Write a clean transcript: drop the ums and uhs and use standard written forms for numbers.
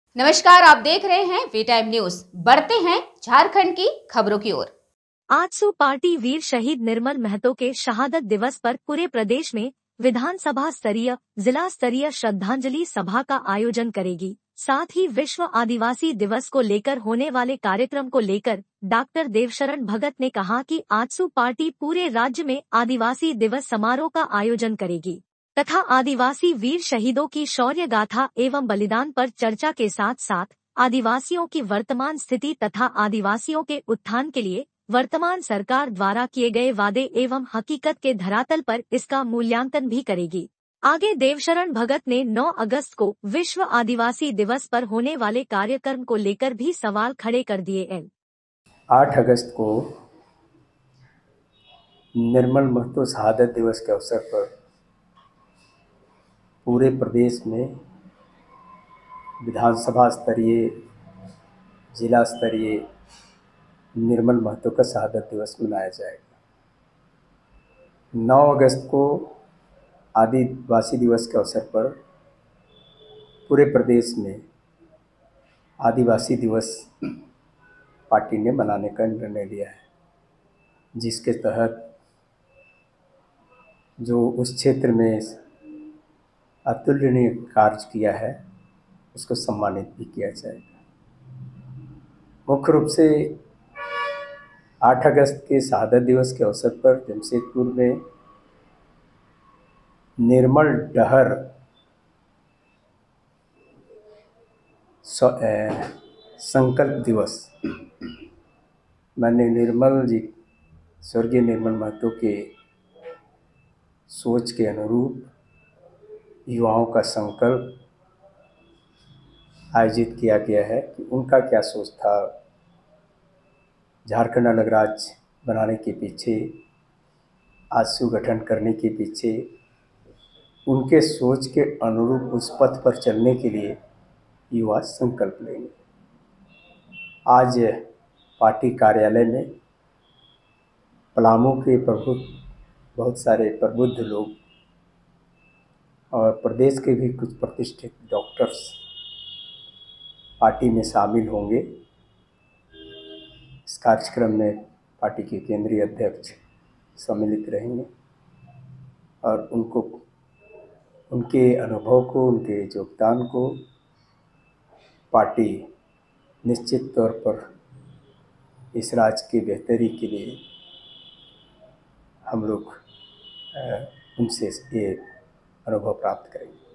नमस्कार, आप देख रहे हैं वी टाइम न्यूज। बढ़ते हैं झारखंड की खबरों की ओर। आजसू पार्टी वीर शहीद निर्मल महतो के शहादत दिवस पर पूरे प्रदेश में विधानसभा स्तरीय, जिला स्तरीय श्रद्धांजलि सभा का आयोजन करेगी। साथ ही विश्व आदिवासी दिवस को लेकर होने वाले कार्यक्रम को लेकर डॉक्टर देवशरण भगत ने कहा कि आजसू पार्टी पूरे राज्य में आदिवासी दिवस समारोह का आयोजन करेगी तथा आदिवासी वीर शहीदों की शौर्य गाथा एवं बलिदान पर चर्चा के साथ साथ आदिवासियों की वर्तमान स्थिति तथा आदिवासियों के उत्थान के लिए वर्तमान सरकार द्वारा किए गए वादे एवं हकीकत के धरातल पर इसका मूल्यांकन भी करेगी। आगे देवशरण भगत ने 9 अगस्त को विश्व आदिवासी दिवस पर होने वाले कार्यक्रम को लेकर भी सवाल खड़े कर दिए हैं। 8 अगस्त को निर्मल महतो शहादत दिवस के अवसर पर पूरे प्रदेश में विधानसभा स्तरीय, जिला स्तरीय निर्मल महतो का शहादत दिवस मनाया जाएगा। 9 अगस्त को आदिवासी दिवस के अवसर पर पूरे प्रदेश में आदिवासी दिवस पार्टी ने मनाने का निर्णय लिया है, जिसके तहत जो उस क्षेत्र में अतुलनीय कार्य किया है उसको सम्मानित भी किया जाएगा। मुख्य रूप से 8 अगस्त के शहादत दिवस के अवसर पर जमशेदपुर में निर्मल डहर संकल्प दिवस, माननीय निर्मल जी, स्वर्गीय निर्मल महतो के सोच के अनुरूप युवाओं का संकल्प आयोजित किया गया है कि उनका क्या सोच था झारखंड अलग राज्य बनाने के पीछे, आजसू गठन करने के पीछे, उनके सोच के अनुरूप उस पथ पर चलने के लिए युवा संकल्प लेंगे। आज पार्टी कार्यालय में पलामू के बहुत सारे प्रबुद्ध लोग और प्रदेश के भी कुछ प्रतिष्ठित डॉक्टर्स पार्टी में शामिल होंगे। इस कार्यक्रम में पार्टी के केंद्रीय अध्यक्ष सम्मिलित रहेंगे और उनके अनुभव को, उनके योगदान को पार्टी निश्चित तौर पर इस राज्य की बेहतरी के लिए हम लोग उनसे ये अनुभव प्राप्त करेंगे।